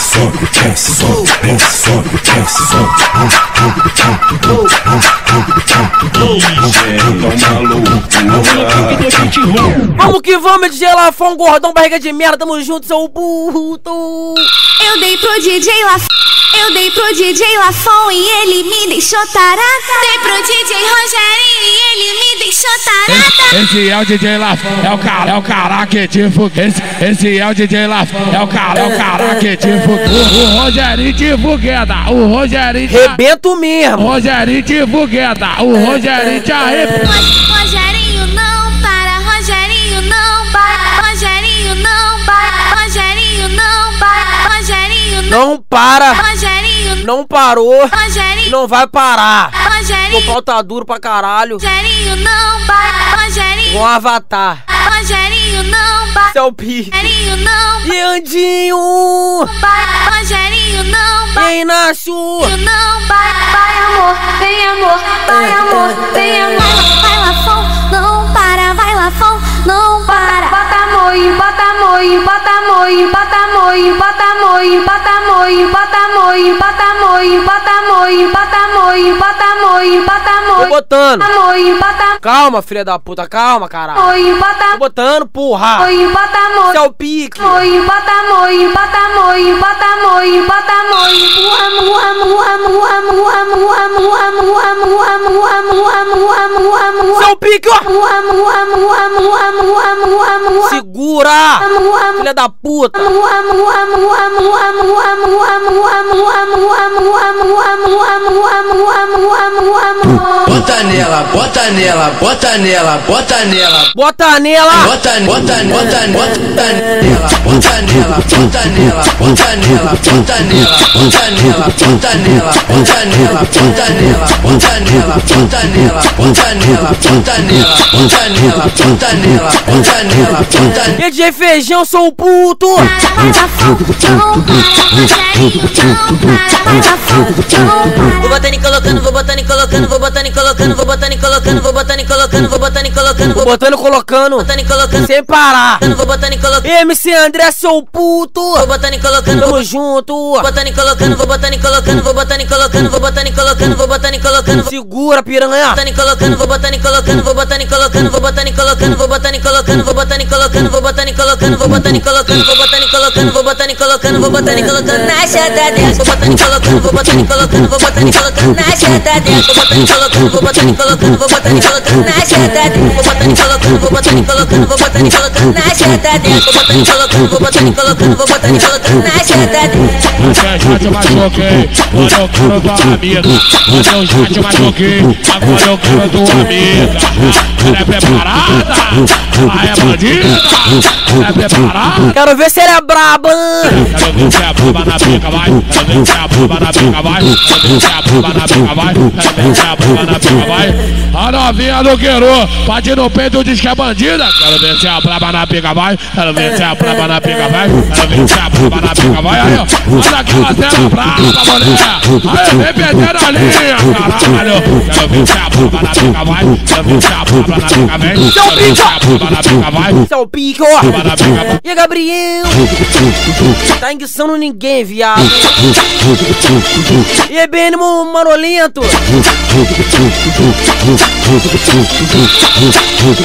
Vamos que vamos, DJ Lafon, gordão, barriga de merda, tamo junto, seu puto. Eu dei pro DJ Lafon. Eu dei pro DJ Lafon e ele me deixou tarada. Dei pro DJ Rogerinho e ele me deixou tarada. Esse é o DJ Lafon, é o cara que te fuga. Esse é o DJ Lafon, é o cara que te fuga. O Rogerinho te fugueda, o Rogerinho rebento mesmo. O Rogerinho te fugueda, o Rogerinho te arrebenta. Rogerinho não para, Rogerinho não para, Rogerinho não para, Rogerinho não para, Rogerinho não para, Rogerinho não parou, Rogerinho não vai parar. Rogerinho, o pau tá duro pra caralho. Rogerinho não para, Rogerinho, com Avatar. Rogerinho não para, seu pi. Rogerinho não para, e Andinho não para, Rogerinho não para, e Inácio não para. Vai amor, vem amor, vai amor, vem amor. Vai Lafon, não para, vai Lafon, não para. Bota moinho, bota moinho, bota moinho, bota moinho, bota moinho, bota moinho, bota moinho, bota moinho, bota moinho, bota moinho, bota moinho, bota moinho. Tô botando. Moinho, bota. Calma, filha da puta, calma, caralho. Moinho, bota. Tô botando, porra. Moinho, bota moinho. Seu pique. Moinho, bota moinho, bota moinho, bota moinho, bota moinho. Seu pique, ó. Segura, filha da puta. Bota nela, bota nela, bota nela, bota nela. Bota nela. Bota nela, bota nela, bota nela, bota nela, bota nela, bota nela, bota nela, bota nela, bota nela, bota nela, bota nela, bota nela, bota nela, bota nela, bota nela, bota nela, bota nela, bota nela. DJ Feijão, sou o puto. Vou botando e colocando, vou botando e colocando, vou botando e colocando, vou botando e colocando, vou botando e colocando, vou botando e colocando, vou botando e colocando, botando e colocando, sem parar. Vou botando e colocando. MC André, seu puto. Vou botando e colocando, tamo junto. Vou botando e colocando, vou botando e colocando, vou botando e colocando, vou botando e colocando, vou botando e colocando. Segura, piranha. Botando e colocando, vou botando e colocando, vou botando e colocando, vou botando e colocando, vou botando e colocando, vou botando e colocando, vou botando e colocando, vou botando e colocando, vou botando e colocando, vou botando e colocando, vou botando e colocando na chata dentro. Vou botando e colocando, vou botando e colocando, vou botando e colocando na chata dentro. Vou botando e colocando, vou botando e colocando, vou botando e colocando na chata dentro. Vou botando e colocando, vou botando e colocando, vou botando e colocando na chata dentro. Vou botando e colocando, vou botando e colocando, vou botando e colocando na chata dentro. Você já te machuquei, agora eu quero tua amiga. Você já te machuquei, agora eu quero tua amiga. Ela é preparada, ela é bandida, ela é preparada. Quero ver se ela é braba. Quero ver se é braba na pica, vai. Quero ver se é braba na pica, vai. Quero ver se é braba na pica, vai. Quero ver se é braba na pica, vai. A novinha do Queiro, bate no peito, diz que é bandida. Quero ver se é braba na pica, vai. Quero ver se é braba na pica, vai. Quero ver se é braba na pica, vai. Aí, ó. Olha aquela cena braba, mulher. Aí, vem perdendo a linha, caralho. Quero ver se é braba na pica, vai. Quero ver se é braba na pica, vem. Quero ver se é braba na pica, vai. Seu pique, ó. E a Gabriel? Tá enguiçando ninguém, viado. E é bem manolento.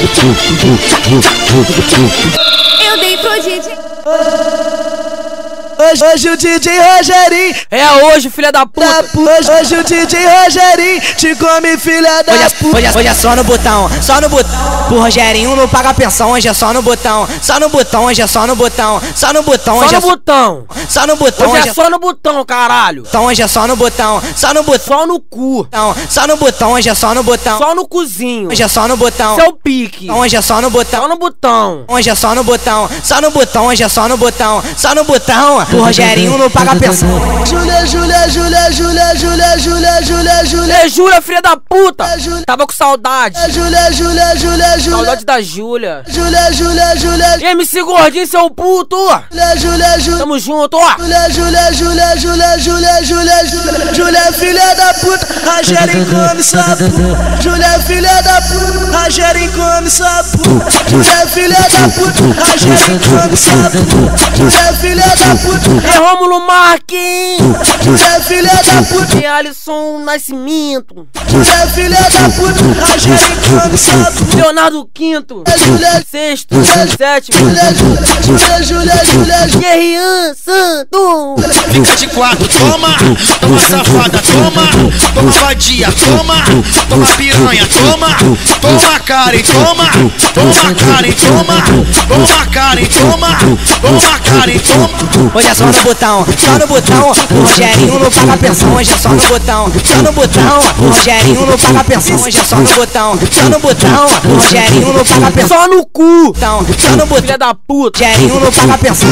Eu dei pro DJ. Hoje o DJ Rogerinho. É hoje, filha da puta. Hoje o DJ Rogerinho te come, filha da puta. Hoje é só no botão, só no botão. Pro Rogerinho não paga pensão, hoje é só no botão. Só no botão, hoje é só no botão. Só no botão, hoje é só no botão. Só no botão, hoje é só no botão, caralho. Então hoje é só no botão. Só no botão, só no cu. Só no botão, hoje é só no botão. Só no cozinho. Hoje é só no botão. Seu pique. Hoje é só no botão. Só no botão. Hoje é só no botão. Só no botão, hoje é só no botão. Só no botão. O Rogerinho não paga pensão. Júlia, Júlia, filha da puta. Tava com saudade. Júlia. Saudade da Júlia. Júlia. E MC Gordinho, seu puto. Júlia. Tamo junto, ó. Júlia, filha da puta. Rogerinho come sua puta. Júlia, filha da puta. Rogerinho come sua puta. Júlia, filha da puta. Rogerinho come sua puta. Júlia, filha da puta. É Rômulo Marquinhos. Júlia, filha da puta. E Alisson Nascimento. Júlia, filha da puta. Rogerinho come sua puta. Leonardo Quinto. Sexto. Sétimo. Júlia. Guerrian Santo. Fica de quatro, toma safada, toma vadia, toma piranha, toma Karen, toma Karen, toma Karen, toma Karen, toma. Hoje é só no botão, o Rogerinho não paga pensão, hoje é só no botão, o Rogerinho não paga pensão, hoje é só no botão, o Rogerinho não paga pensão. Só no cu, só no botão, filha da puta. Rogerinho não paga pensão.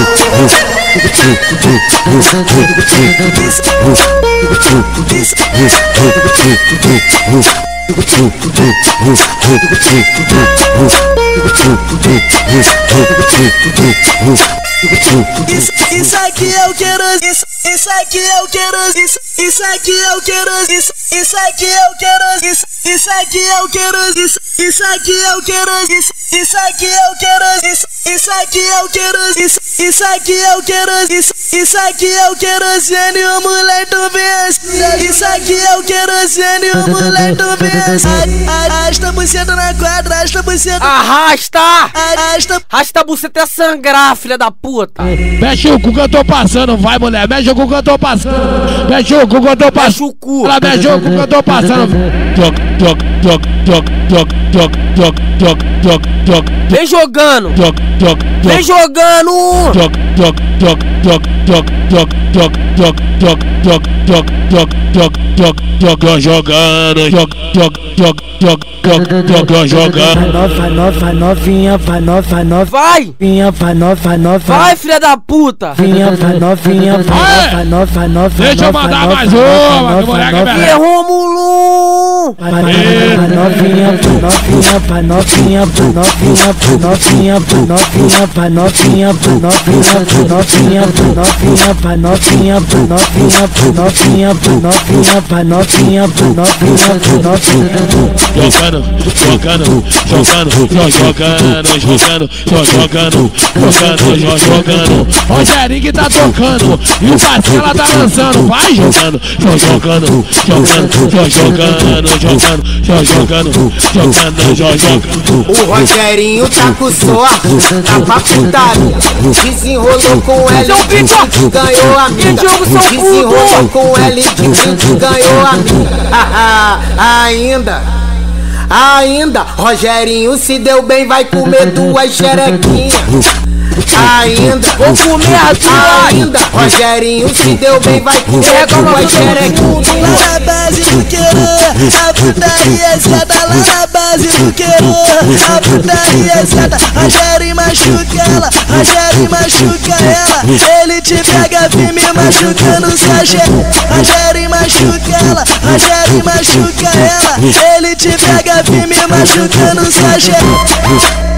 Isso aqui é o querosene. Isso aqui é o querosene. Isso aqui é o querosene. Isso aqui é o querosene. Isso aqui é o querosene. Isso aqui é o querosene. Isso aqui é o querosene. Isso aqui é o querosene. Isso aqui é o querosene. Isso aqui é o querosene. O moleque vence. Isso aqui é o querosene. O moleque vence. Arrasta a buceta na quadra. Arrasta a buceta. Arrasta a buceta até sangrar, filha da puta. Mexe o cu que eu tô passando, vai mulher. Mexe o cu que eu tô passando. Mexe o cu que eu tô passando. Mexe o cu. Ela mexe o cu que eu tô passando. Vem jogando. Vem jogando. Novinha. Vai! Vai, filha da puta! Novinha. Deixa eu mandar mais uma, que moleque é Rômulo! Novinha. Jogando. Rogerinho que tá tocando e o Parcela tá dançando. Vai jogando. O Rogerinho tá com sorte, tá pra putaria. Desenrolou com L de Quinto, ganhou a mina. Desenrolou com L de Quinto, ganhou a mina. Ainda, Rogerinho se deu bem, vai comer 2 xerequinhas. Ainda, vou comer ainda, Rogerinho se deu bem, vai comer 2 xerequinhas. Lá na base do querer, a putaria seta. Lá na base do querer, a putaria seta. Rogerinho machuca ela, Rogerinho machuca ela. Ele te pega firme machucando sua xereca. Rogerinho machuca ela, Rogerinho machuca ela. Ele te pega firme machucando sua xereca.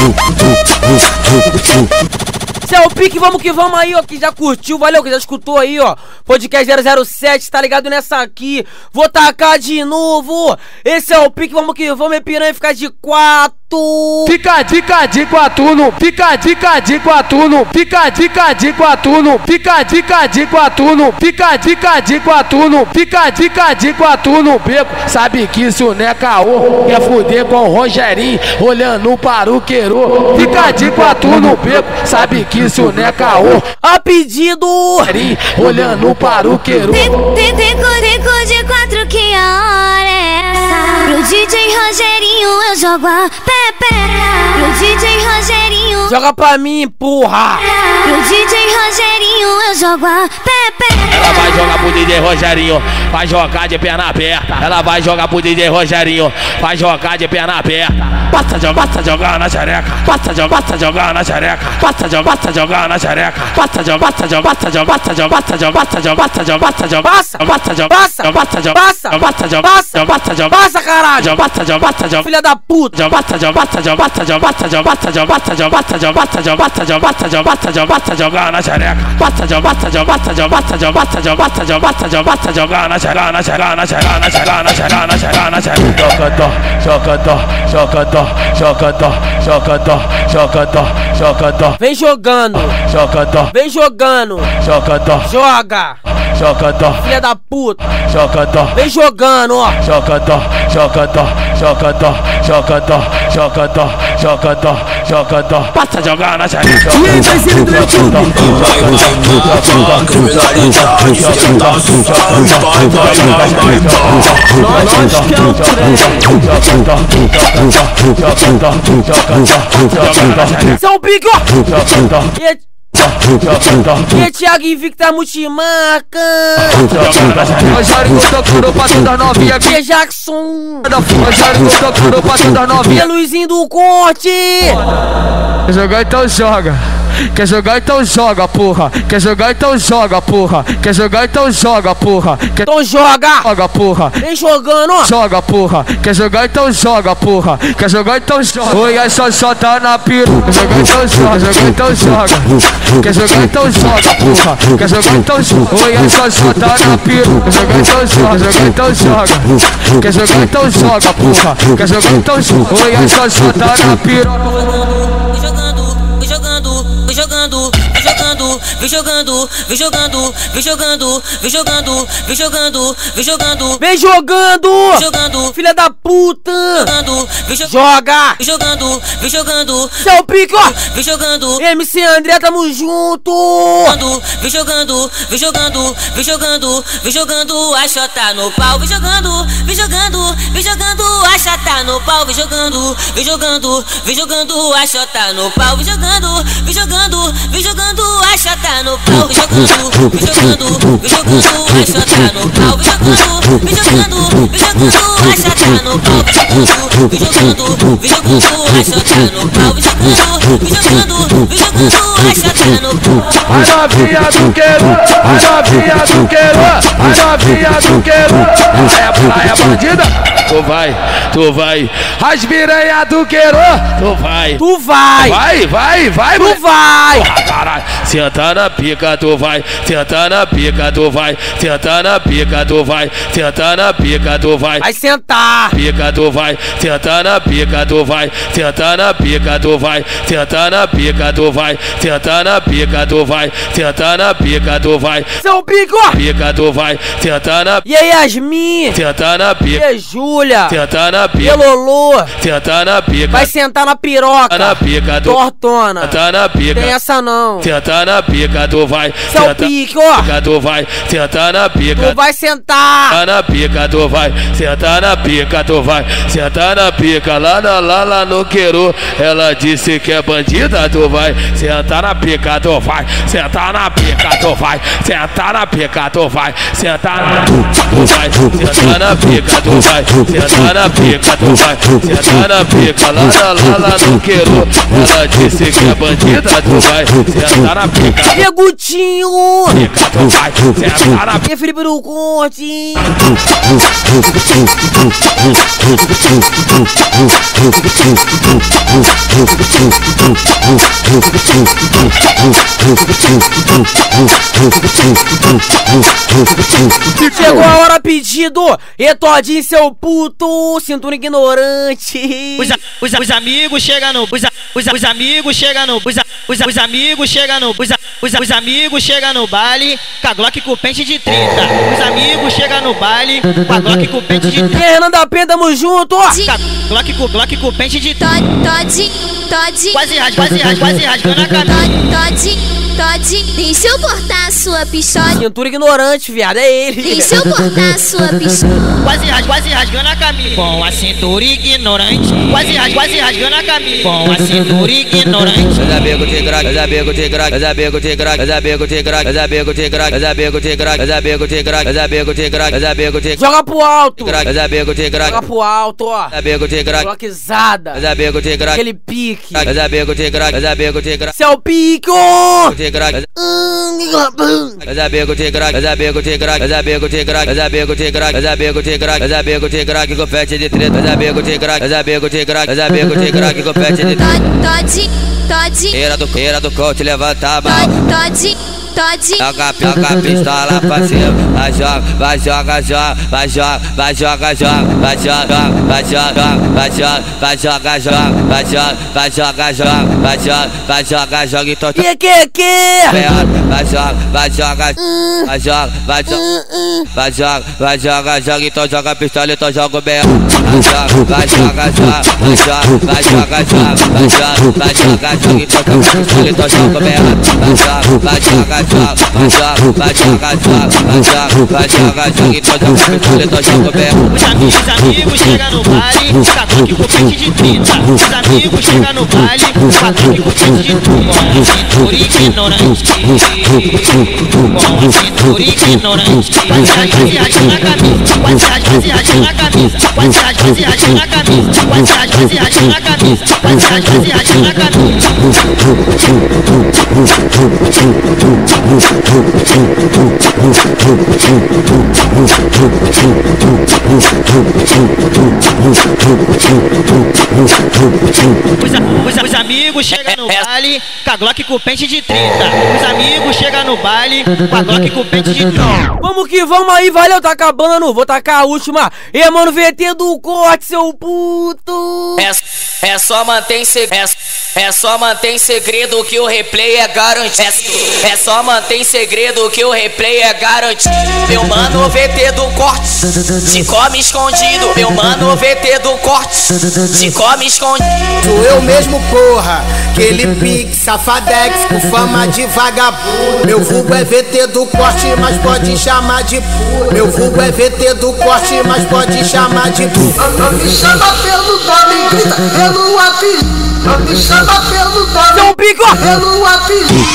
Seu pique, vamos que vamos aí, ó, que já curtiu, valeu, que já escutou aí, ó, podcast 007, tá ligado nessa aqui, vou tacar de novo, esse é o pique, vamos que vamos, piranha ficar de 4. puto. Fica de quatro, fica de quatro, fica de quatro, fica de quatro, fica de quatro, fica de quatro no beco. Sabe que isso não é caô, quer fuder com o Rogerinho, olhando para o queiro. Fica de quatro no beco, sabe que isso não é caô. A pedido, olhando para o queiro. Fico de quatro, que a hora é essa? Pro DJ Rogerinho eu jogo a pepeca. Pro DJ Rogerinho joga pra mim, porra. Pro DJ Rogerinho eu jogo a pepeca. Ela vai jogar pro DJ Rogerinho, vai jogar de perna aberta. Ela vai jogar pro DJ Rogerinho, vai jogar de perna aberta. Basta jogar na xereca, basta jogar na xereca, basta jogar na xereca, basta caralho, filha da puta, basta jogar na xereca, basta jogar na xereca. Vem jogando, vem jogando, joga, filha da puta, vem jogando, ó. Basta jogar na xereca. São Pico! E Thiago Invicta multimarca. Rogerinho tocando pra toda novinha aqui. E Jackson. Rogerinho tocando pra toda novinha. E Luizinho do Corte. Quer jogar então joga. Quer jogar então joga, porra. Quer jogar então joga, porra. Quer jogar então joga, porra. Então joga. Joga, porra. Vem jogando. Joga, porra. Quer jogar então joga, porra. Quer jogar então joga. Oi, a só tá na pira. Quer jogar então joga. Jogar então joga. Quer jogar então joga, porra. Quer jogar então joga. Oi, a só tá na pira. Quer jogar então joga. Jogar então joga. Quer jogar então joga, porra. Quer jogar então joga. Oi, a só tá na pira. Vem jogando, vem jogando, vem jogando, vem jogando, vem jogando, vem jogando, vem jogando, jogando, filha da puta, joga, vem jogando, vem jogando, seu pico, vem jogando, MC André, tamo junto, vem jogando, vem jogando, vem jogando, vem jogando, a chota no pau, vem jogando, vem jogando, vem jogando, a chota no pau, vem jogando, vem jogando, vem jogando, a chota no pau, vem jogando, vem jogando, vem jogando, a chota no pau, vem jogando, vem jogando, vem jogando, a chota no pau, vem jogando, vem jogando, vem jogando, a chota no pau, vem jogando, vem jogando, vem jogando, a chota no pau, vem jogando, vem jogando, vem jogando, a chota no pau. A novinha do queiro, a novinha do queiro, a novinha do queiro. É bandida? Tu vai. As piranha do queiro, tu vai. Tu vai. Vai, tu vai. Caralho, senta na pica, tu vai. Senta na pica, tu vai. Senta na pica, tu vai. Senta na pica, tu vai. Vai sentar. Pica, tu vai. Senta na pica, tu vai. Senta na pica, tu vai. Senta na pica, tu vai. Senta na pica, tu vai. Senta na pica, tu vai. Seu pico. Pica, tu vai. Senta na. E aí, Yasmin. Senta na pica. E aí, Júlia. Senta na pica. E Lolo. Senta na pica. Vai sentar na piroca. Na pica, tu. Tortona. Senta na pica. Tem essa não. Senta na pica, tu vai. Seu pico, ó. Pica, tu vai. Senta na pica. Tu vai sentar. Senta na pica, tu vai. Senta na pica, tu vai. Senta na pica, lá no queiro. Ela disse que é bandida, tu vai. Senta na pica, tu vai. Senta na pica, tu vai. Senta na pica, tu vai. Senta na pica, tu vai. Senta na pica, tu vai. Senta na pica, tu vai. Senta na pica, lá no queiro. Ela disse que é bandida, tu vai. Senta na pica. E Gutinho. E Felipe do Corte. Chegou a hora pedido, e todinho seu puto, cintura ignorante. Os amigos chegam no, os amigos chegam no, os amigos chegam no, os amigos chegam no baile, com a Glock com pente de 30. Os amigos chegam no baile, com a Glock com pente de 30. Renan da Penha, tamo junto. Glock com pente de 30. Todinho. Quase rasgando a camisa. Todinho, deixa eu cortar a sua pistola. Cintura ignorante, viado, é ele. Deixa eu cortar a sua pistola. Quase rasgando a camisa. Com a cintura ignorante. Quase rasgando a camisa. Com a cintura ignorante. Meus amigos de graça, meus amigos de graça, meus amigos de graça, meus amigos de graça, meus amigos de graça, meus amigos de graça, meus amigos de graça, meus amigos de graça, meus amigos de graça. Joga pro alto. Meus amigos de graça. Joga pro alto, ó. Meus amigos de graça. Bloquizada. Meus amigos de graça. Aquele pique. Meus amigos de graça, meus amigos de graça. Seu pico. De graça. Meus amigos de graça, meus amigos de graça, meus amigos de graça, meus amigos de graça, meus amigos de graça, meus amigos de graça, que confete de treta, meus amigos de graça, meus amigos de graça, meus amigos de graça, que confete de treta. Todinho. Feira do coach, levanta a mão. Todinho. Joga a pistola pra cima. Vai joga, vai joga, então. Vai joga, então joga a pistola, então joga o berro. Vai joga, então joga o berro. Vai joga, Os amigos chegam no baile, com a Glock com pente de 30. Os amigos chegam no baile, com a Glock com pente de 30. Com a cintura ignorante. Com a cintura ignorante. Quase rasgando a camisa. Quase rasgando a camisa. Quase rasgando a camisa. Quase rasgando a camisa. Quase rasgando a camisa. Os amigos chegam no baile com a Glock com pente de 30. Os amigos chegam no baile com a Glock com pente de 30. Vamos que vamos aí, valeu, tá acabando. Vou tacar a última. E mano, VT do corte, seu puto. É só manter segredo. É só manter segredo que o replay é garantido. É só manter segredo que o replay é garantido. Meu mano VT do corte se come escondido. Meu mano VT do corte se come escondido. Sou eu mesmo, porra. Aquele pique safadex com fama de vagabundo. Meu vulgo é VT do corte, mas pode chamar de puto. Meu vulgo é VT do corte, mas pode chamar de puto. Não me chama pelo nome, grita pelo apelido. Não me chama pelo nome, não pico pelo apelido.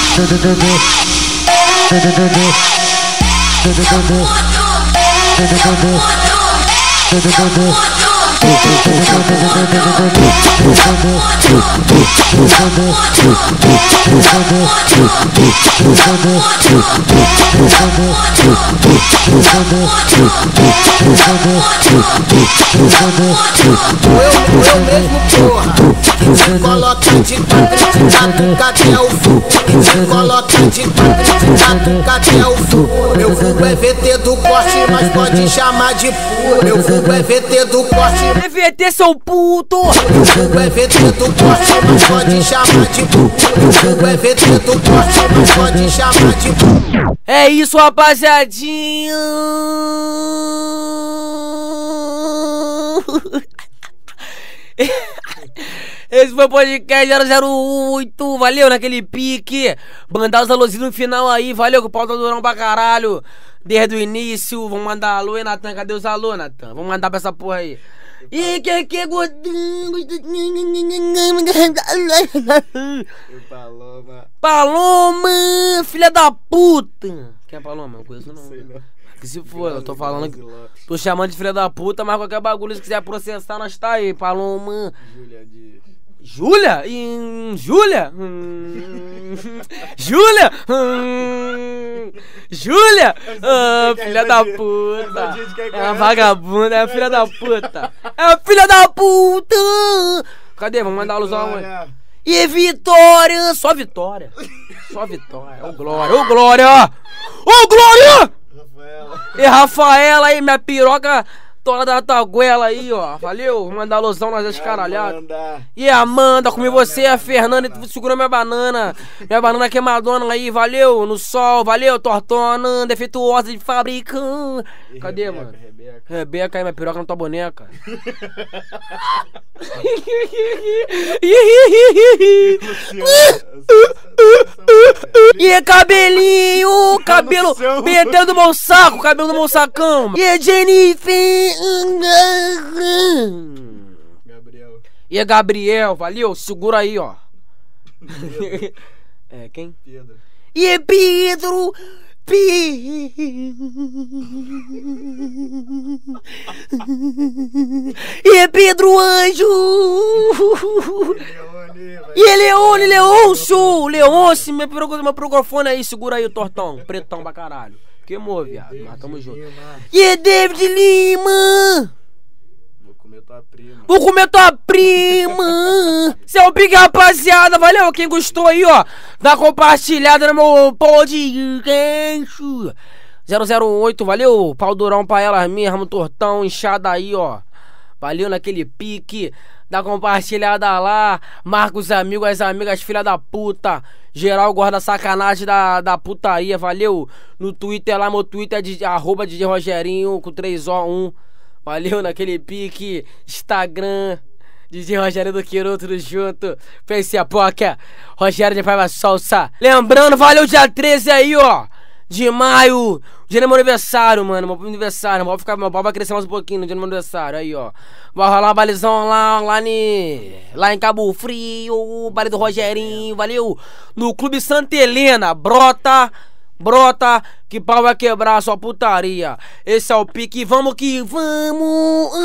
Eu mesmo, porra. Quem se coloca de quatro, cadê o fogo? Quem se coloca de quatro, cadê o fogo? Meu vulgo é VT do corte, mas pode chamar de puto. Meu vulgo é VT do corte. É VT, seu puto. Meu vulgo é VT do corte, mas pode chamar de puto. Meu vulgo é VT do corte, mas pode chamar de puto. É isso, rapaziadinha. Esse foi o podcast 008, valeu naquele pique. Mandar os alôzinhos no final aí, valeu que o pau tá durando pra caralho. Desde o início, vamos mandar alô, hein, Natan? Cadê os alô, Natan? Vamos mandar pra essa porra aí. E que gordinho. Paloma, filha da puta. Quem é Paloma? Não conheço não. Sei não. Que se for, eu tô falando que tô chamando de filha da puta, mas qualquer bagulho, se quiser processar, nós tá aí, Paloma. Julia Dias. Júlia? Júlia? Júlia? Júlia? Filha da puta. É uma vagabunda, é a filha da puta. É a filha da puta. Cadê? Vamos mandar a luz aonde? E Vitória? Só Vitória. Só Vitória. Ô Glória, ô Glória! Ô Glória! E Rafaela aí, minha piroca toda da tua goela aí, ó. Valeu? Vou mandar alusão nas escaralhadas. E a Amanda, comi você, a Fernanda, segurou minha banana. Minha banana queimadona aí, valeu? No sol, valeu, tortona, defeituosa de fabricante. Cadê, mano? Rebeca aí, minha piroca na tua boneca. E cabelinho, cabelo metendo do meu saco, cabelo do meu sacão. E Jennifer. E Gabriel, valeu, segura aí, ó. É, quem? Pedro. E Pedro. E Pedro Anjo. E Leôncio. Leôncio, meu microfone aí, segura aí o tortão, pretão pra caralho. Queimou, viado, mas tamo junto. E David Lima. Vou comer tua prima. Seu é o Big, rapaziada. Valeu, quem gostou aí, ó, dá compartilhada no meu podcast 008, valeu. Pau durão pra elas mesmo, tortão, inchada aí, ó. Valeu naquele pique. Dá compartilhada lá. Marca os amigos, as amigas, filha da puta. Geral gosta da sacanagem da putaria, valeu. No Twitter lá, meu Twitter é de @DJ Rogerinho com 3O1. Valeu naquele pique. Instagram, DJ Rogério do Quiro, tudo junto. Pense a poca, Rogério de Paiva Salsa. Lembrando, valeu dia 13 aí, ó, de maio. Dia do meu aniversário, mano. Meu aniversário. Meu pau vai crescer mais um pouquinho no dia do meu aniversário. Aí, ó. Vai rolar balizão lá em Cabo Frio. Baile do Rogerinho, valeu. No Clube Santa Helena. Brota, que pau vai quebrar sua putaria. Esse é o pique, vamos que vamos.